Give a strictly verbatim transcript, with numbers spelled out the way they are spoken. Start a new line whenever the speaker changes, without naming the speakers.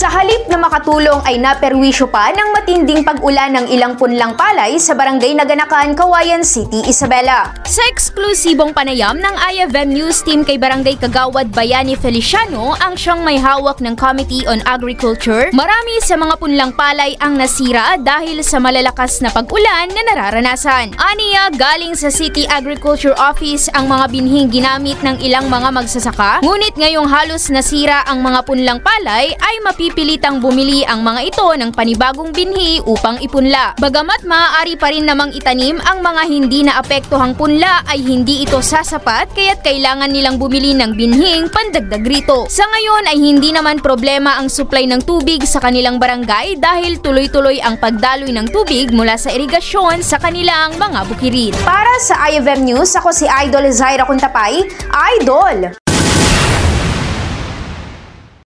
Sa halip na makatulong ay naperwisyo pa ng matinding pag-ulan ng ilang punlang palay sa barangay Naganakan, Cauayan City, Isabela. Sa eksklusibong panayam ng I F M News Team kay Barangay Kagawad Bayani Feliciano, ang siyang may hawak ng Committee on Agriculture, marami sa mga punlang palay ang nasira dahil sa malalakas na pag-ulan na nararanasan. Aniya, galing sa City Agriculture Office ang mga binhing ginamit ng ilang mga magsasaka, ngunit ngayong halos nasira ang mga punlang palay ay mapipilitang bumili ang mga ito ng panibagong binhi upang ipunla. Bagamat maaari pa rin namang itanim ang mga hindi naapektuhang punla ay hindi ito sasapat kaya't kailangan nilang bumili ng binhing pandagdag rito. Sa ngayon ay hindi naman problema ang supply ng tubig sa kanilang barangay dahil tuloy-tuloy ang pagdaloy ng tubig mula sa irigasyon sa kanilang mga bukirin. Para sa I F M News, ako si Idol Zaira Kuntapay, Idol!